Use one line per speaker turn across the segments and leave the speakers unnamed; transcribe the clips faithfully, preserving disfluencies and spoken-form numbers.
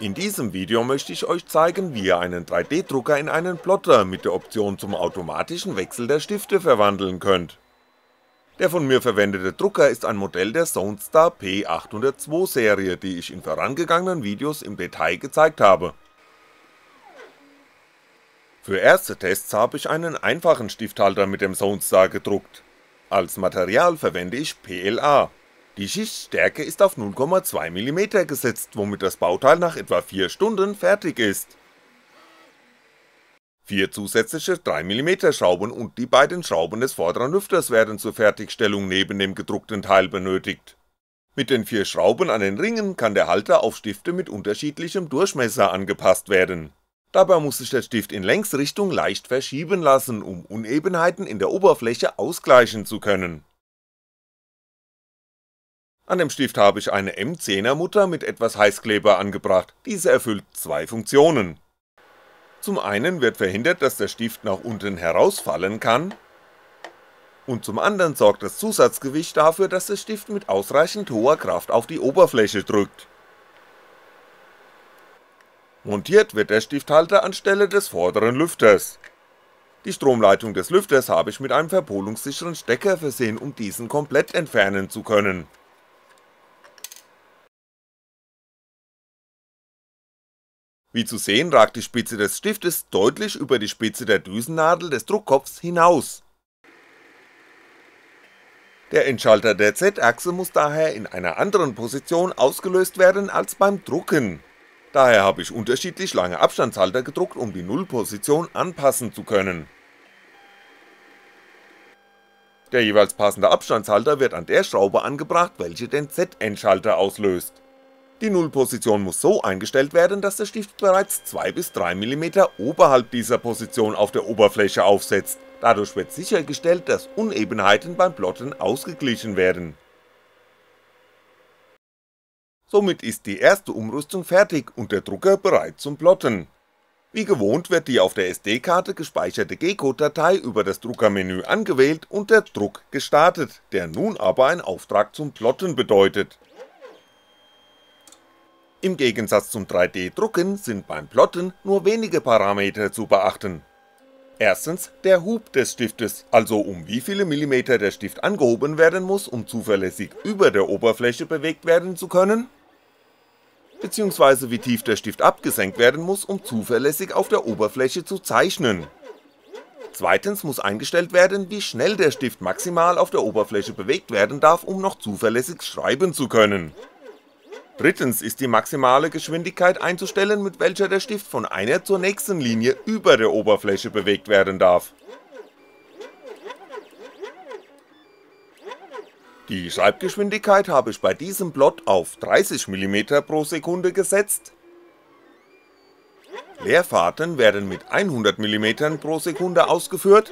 In diesem Video möchte ich euch zeigen, wie ihr einen drei D Drucker in einen Plotter mit der Option zum automatischen Wechsel der Stifte verwandeln könnt. Der von mir verwendete Drucker ist ein Modell der Zonestar P achthundertzwei Serie, die ich in vorangegangenen Videos im Detail gezeigt habe. Für erste Tests habe ich einen einfachen Stifthalter mit dem Zonestar gedruckt. Als Material verwende ich P L A. Die Schichtstärke ist auf null Komma zwei Millimeter gesetzt, womit das Bauteil nach etwa vier Stunden fertig ist. Vier zusätzliche drei Millimeter Schrauben und die beiden Schrauben des vorderen Lüfters werden zur Fertigstellung neben dem gedruckten Teil benötigt. Mit den vier Schrauben an den Ringen kann der Halter auf Stifte mit unterschiedlichem Durchmesser angepasst werden. Dabei muss sich der Stift in Längsrichtung leicht verschieben lassen, um Unebenheiten in der Oberfläche ausgleichen zu können. An dem Stift habe ich eine M zehner Mutter mit etwas Heißkleber angebracht, diese erfüllt zwei Funktionen. Zum einen wird verhindert, dass der Stift nach unten herausfallen kann, und zum anderen sorgt das Zusatzgewicht dafür, dass der Stift mit ausreichend hoher Kraft auf die Oberfläche drückt. Montiert wird der Stifthalter anstelle des vorderen Lüfters. Die Stromleitung des Lüfters habe ich mit einem verpolungssicheren Stecker versehen, um diesen komplett entfernen zu können. Wie zu sehen ragt die Spitze des Stiftes deutlich über die Spitze der Düsennadel des Druckkopfs hinaus. Der Endschalter der Z-Achse muss daher in einer anderen Position ausgelöst werden als beim Drucken. Daher habe ich unterschiedlich lange Abstandshalter gedruckt, um die Nullposition anpassen zu können. Der jeweils passende Abstandshalter wird an der Schraube angebracht, welche den Z-Endschalter auslöst. Die Nullposition muss so eingestellt werden, dass der Stift bereits zwei bis drei Millimeter oberhalb dieser Position auf der Oberfläche aufsetzt, dadurch wird sichergestellt, dass Unebenheiten beim Plotten ausgeglichen werden. Somit ist die erste Umrüstung fertig und der Drucker bereit zum Plotten. Wie gewohnt wird die auf der S D-Karte gespeicherte G-Code-Datei über das Druckermenü angewählt und der Druck gestartet, der nun aber einen Auftrag zum Plotten bedeutet. Im Gegensatz zum drei D Drucken sind beim Plotten nur wenige Parameter zu beachten. Erstens der Hub des Stiftes, also um wie viele Millimeter der Stift angehoben werden muss, um zuverlässig über der Oberfläche bewegt werden zu können, beziehungsweise wie tief der Stift abgesenkt werden muss, um zuverlässig auf der Oberfläche zu zeichnen. Zweitens muss eingestellt werden, wie schnell der Stift maximal auf der Oberfläche bewegt werden darf, um noch zuverlässig schreiben zu können. Drittens ist die maximale Geschwindigkeit einzustellen, mit welcher der Stift von einer zur nächsten Linie über der Oberfläche bewegt werden darf. Die Schreibgeschwindigkeit habe ich bei diesem Plot auf dreißig Millimeter pro Sekunde gesetzt. Leerfahrten werden mit hundert Millimeter pro Sekunde ausgeführt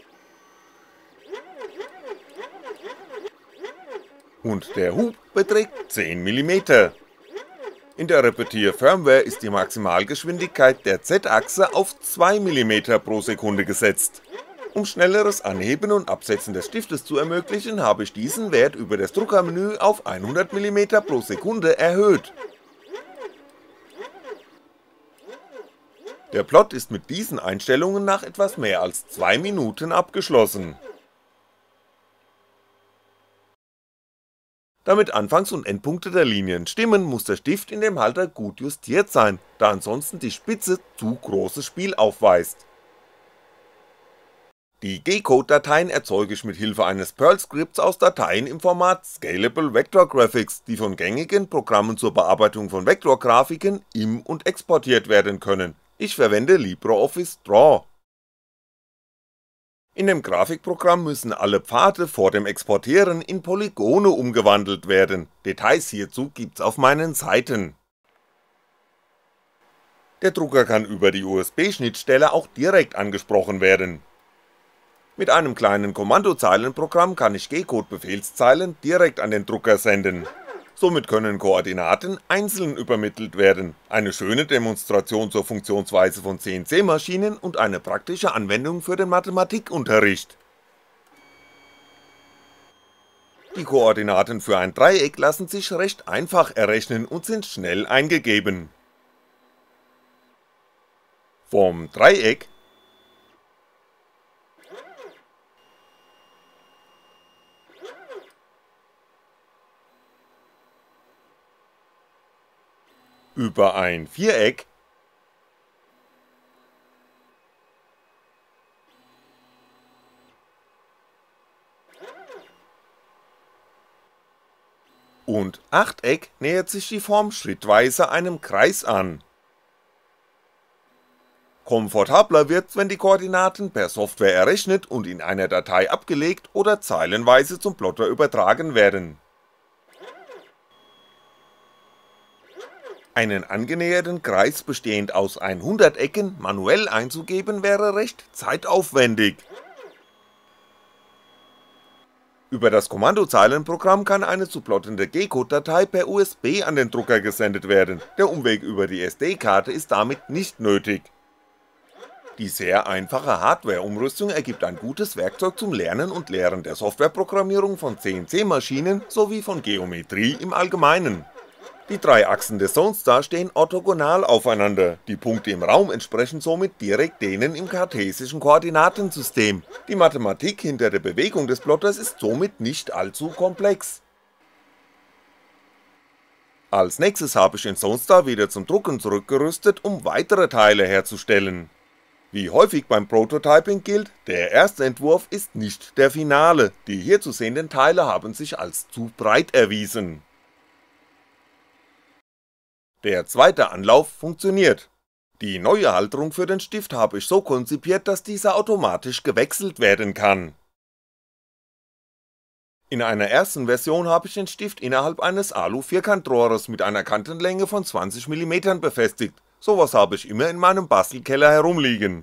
und der Hub beträgt zehn Millimeter. In der Repetier-Firmware ist die Maximalgeschwindigkeit der Z-Achse auf zwei Millimeter pro Sekunde gesetzt. Um schnelleres Anheben und Absetzen des Stiftes zu ermöglichen, habe ich diesen Wert über das Druckermenü auf hundert Millimeter pro Sekunde erhöht. Der Plot ist mit diesen Einstellungen nach etwas mehr als zwei Minuten abgeschlossen. Damit Anfangs- und Endpunkte der Linien stimmen, muss der Stift in dem Halter gut justiert sein, da ansonsten die Spitze zu großes Spiel aufweist. Die G-Code-Dateien erzeuge ich mit Hilfe eines Perl-Skripts aus Dateien im Format Scalable Vector Graphics, die von gängigen Programmen zur Bearbeitung von Vektorgrafiken im- und exportiert werden können. Ich verwende LibreOffice Draw. In dem Grafikprogramm müssen alle Pfade vor dem Exportieren in Polygone umgewandelt werden, Details hierzu gibt's auf meinen Seiten. Der Drucker kann über die U S B-Schnittstelle auch direkt angesprochen werden. Mit einem kleinen Kommandozeilenprogramm kann ich G-Code-Befehlszeilen direkt an den Drucker senden. Somit können Koordinaten einzeln übermittelt werden, eine schöne Demonstration zur Funktionsweise von C N C-Maschinen und eine praktische Anwendung für den Mathematikunterricht. Die Koordinaten für ein Dreieck lassen sich recht einfach errechnen und sind schnell eingegeben. vom Dreieck über ein Viereck und Achteck nähert sich die Form schrittweise einem Kreis an. Komfortabler wird's, wenn die Koordinaten per Software errechnet und in einer Datei abgelegt oder zeilenweise zum Plotter übertragen werden. Einen angenäherten Kreis bestehend aus hundert Ecken manuell einzugeben wäre recht zeitaufwendig. Über das Kommandozeilenprogramm kann eine zu plottende G-Code-Datei per U S B an den Drucker gesendet werden, der Umweg über die S D-Karte ist damit nicht nötig. Die sehr einfache Hardware-Umrüstung ergibt ein gutes Werkzeug zum Lernen und Lehren der Softwareprogrammierung von C N C-Maschinen sowie von Geometrie im Allgemeinen. Die drei Achsen des Zonestar stehen orthogonal aufeinander, die Punkte im Raum entsprechen somit direkt denen im kartesischen Koordinatensystem, die Mathematik hinter der Bewegung des Plotters ist somit nicht allzu komplex. Als nächstes habe ich den Zonestar wieder zum Drucken zurückgerüstet, um weitere Teile herzustellen. Wie häufig beim Prototyping gilt, der erste Entwurf ist nicht der Finale, die hier zu sehenden Teile haben sich als zu breit erwiesen. Der zweite Anlauf funktioniert. Die neue Halterung für den Stift habe ich so konzipiert, dass dieser automatisch gewechselt werden kann. In einer ersten Version habe ich den Stift innerhalb eines Alu-Vierkantrohres mit einer Kantenlänge von zwanzig Millimeter befestigt, sowas habe ich immer in meinem Bastelkeller herumliegen.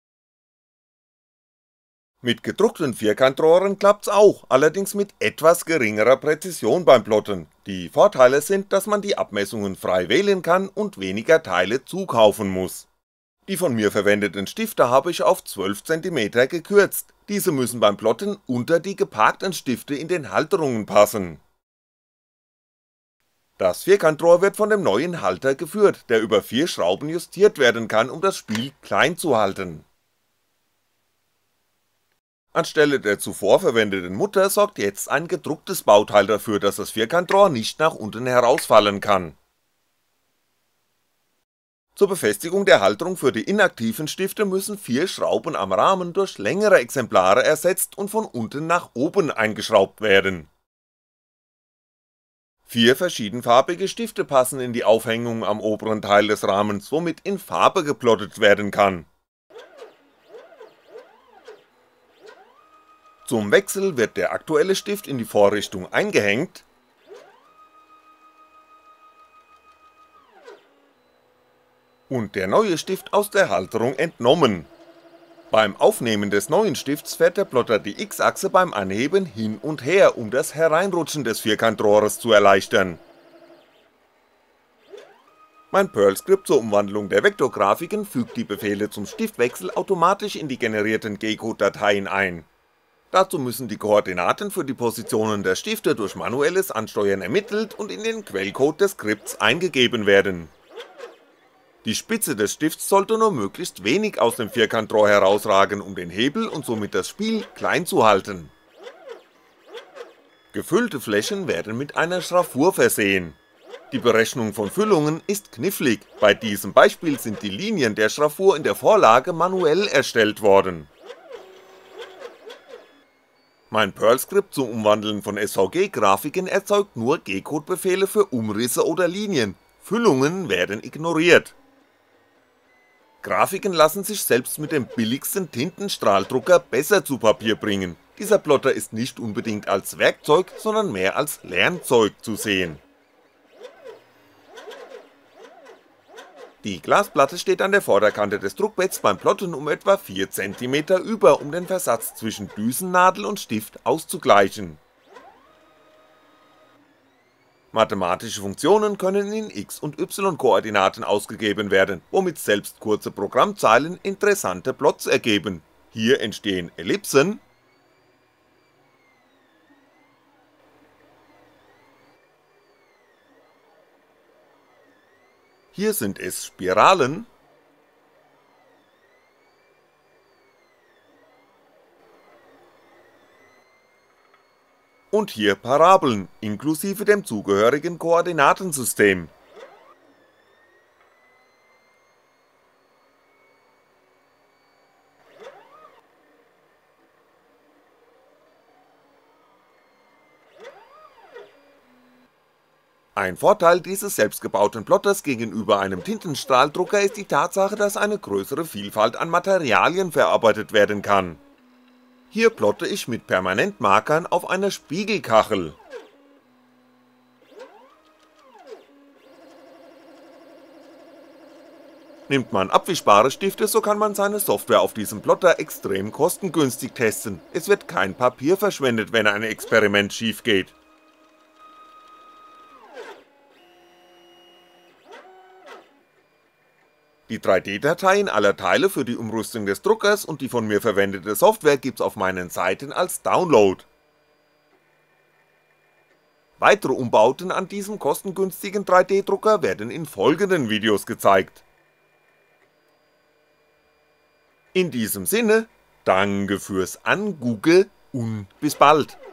Mit gedruckten Vierkantrohren klappt's auch, allerdings mit etwas geringerer Präzision beim Plotten. Die Vorteile sind, dass man die Abmessungen frei wählen kann und weniger Teile zukaufen muss. Die von mir verwendeten Stifte habe ich auf zwölf Zentimeter gekürzt, diese müssen beim Plotten unter die geparkten Stifte in den Halterungen passen. Das Vierkantrohr wird von dem neuen Halter geführt, der über vier Schrauben justiert werden kann, um das Spiel klein zu halten. Anstelle der zuvor verwendeten Mutter sorgt jetzt ein gedrucktes Bauteil dafür, dass das Vierkantrohr nicht nach unten herausfallen kann. Zur Befestigung der Halterung für die inaktiven Stifte müssen vier Schrauben am Rahmen durch längere Exemplare ersetzt und von unten nach oben eingeschraubt werden. Vier verschiedenfarbige Stifte passen in die Aufhängung am oberen Teil des Rahmens, womit in Farbe geplottet werden kann. Zum Wechsel wird der aktuelle Stift in die Vorrichtung eingehängt und der neue Stift aus der Halterung entnommen. Beim Aufnehmen des neuen Stifts fährt der Plotter die X-Achse beim Anheben hin und her, um das Hereinrutschen des Vierkantrohres zu erleichtern. Mein Perl-Skript zur Umwandlung der Vektorgrafiken fügt die Befehle zum Stiftwechsel automatisch in die generierten G-Code-Dateien ein. Dazu müssen die Koordinaten für die Positionen der Stifte durch manuelles Ansteuern ermittelt und in den Quellcode des Skripts eingegeben werden. Die Spitze des Stifts sollte nur möglichst wenig aus dem Vierkantrohr herausragen, um den Hebel und somit das Spiel klein zu halten. Gefüllte Flächen werden mit einer Schraffur versehen. Die Berechnung von Füllungen ist knifflig, bei diesem Beispiel sind die Linien der Schraffur in der Vorlage manuell erstellt worden. Mein Perl-Skript zum Umwandeln von S V G-Grafiken erzeugt nur G-Code-Befehle für Umrisse oder Linien, Füllungen werden ignoriert. Grafiken lassen sich selbst mit dem billigsten Tintenstrahldrucker besser zu Papier bringen, dieser Plotter ist nicht unbedingt als Werkzeug, sondern mehr als Lernzeug zu sehen. Die Glasplatte steht an der Vorderkante des Druckbetts beim Plotten um etwa vier Zentimeter über, um den Versatz zwischen Düsennadel und Stift auszugleichen. Mathematische Funktionen können in X- und Y-Koordinaten ausgegeben werden, womit selbst kurze Programmzeilen interessante Plots ergeben. Hier entstehen Ellipsen, hier sind es Spiralen und hier Parabeln, inklusive dem zugehörigen Koordinatensystem. Ein Vorteil dieses selbstgebauten Plotters gegenüber einem Tintenstrahldrucker ist die Tatsache, dass eine größere Vielfalt an Materialien verarbeitet werden kann. Hier plotte ich mit Permanentmarkern auf einer Spiegelkachel. Nimmt man abwischbare Stifte, so kann man seine Software auf diesem Plotter extrem kostengünstig testen, es wird kein Papier verschwendet, wenn ein Experiment schief geht. Die drei D-Dateien aller Teile für die Umrüstung des Druckers und die von mir verwendete Software gibt's auf meinen Seiten als Download. Weitere Umbauten an diesem kostengünstigen drei D-Drucker werden in folgenden Videos gezeigt. In diesem Sinne, danke fürs Angugge und bis bald.